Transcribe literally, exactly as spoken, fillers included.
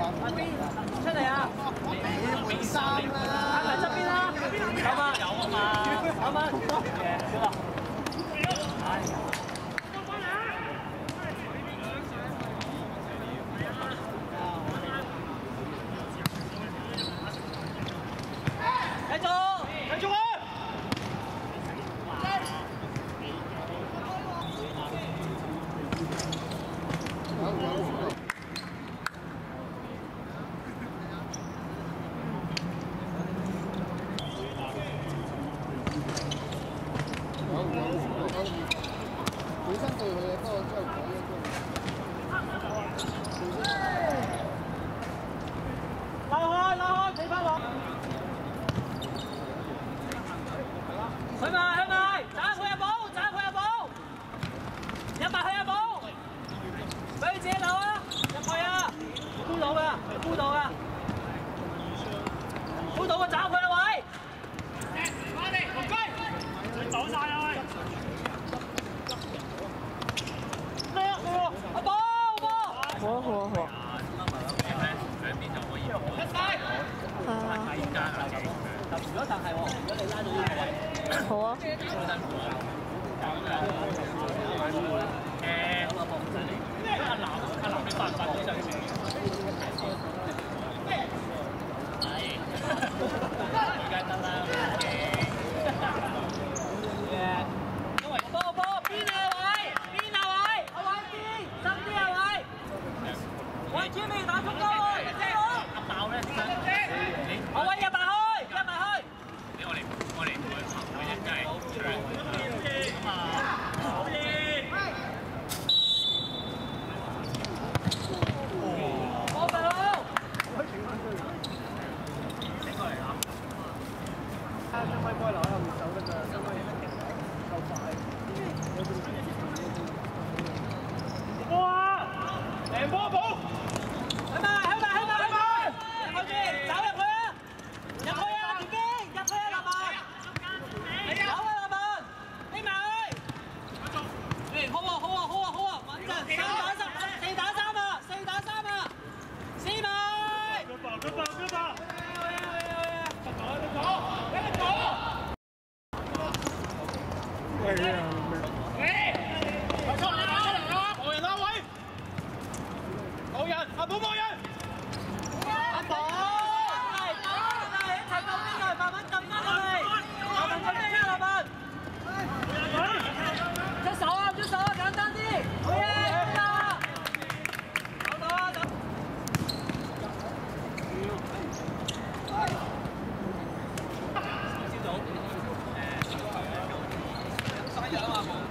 出嚟啊！換衫啦，喺埋側邊啦，有嘛？有啊嘛，有嘛？嘅，好啊。繼續，繼續啊！ 本身對佢嘅，不過之後講咗都。 拉開，拉開，俾翻我。去埋，去埋，斬佢入保，斬佢入保，入埋去入保，俾佢自己扭啊，入去啊，箍到㗎，箍到㗎，箍到個斬佢啦喂！快啲，紅雞，你走晒啦喂！ 阿寶，阿寶， 好啊好啊好啊。 兩邊就可以。一晒。係依家啦。如果但係喎，如果你拉到呢個位， 好啊。 好辛苦啊。誒，咁啊放上嚟。阿南，阿南你發唔發到上嚟？係。而家得啦。嘅。因為波波邊啊位？邊啊位？我位邊？深啲啊位？我知未打中高去，阿爆咧，你我位入埋去，入埋去。俾我嚟，我嚟，我一計出咁啊，好嘢！波大佬，整過嚟啊！啊，張威波留喺後面走得㗎，張威夠快。 哇！靚波寶，去埋去埋去埋去埋，入去先，走入去啊！入去啊，田邊，入去啊，立文，走啊，立文，飛埋去。誒，好啊，好啊，好啊，好啊，穩陣，三打三，四打三啊，四打三啊，四埋。佢爆，佢爆，佢爆。去啊去啊去啊！走，走，俾佢走。係啊。 冇人，阿寶冇人，阿寶，嚟嚟嚟，一齊撳呢個，慢慢撳翻落嚟，慢慢撳呢個，慢慢。出手啊，出手啊，簡單啲，好嘢，好啊，走到啊，走。朝早，誒，山羊啊！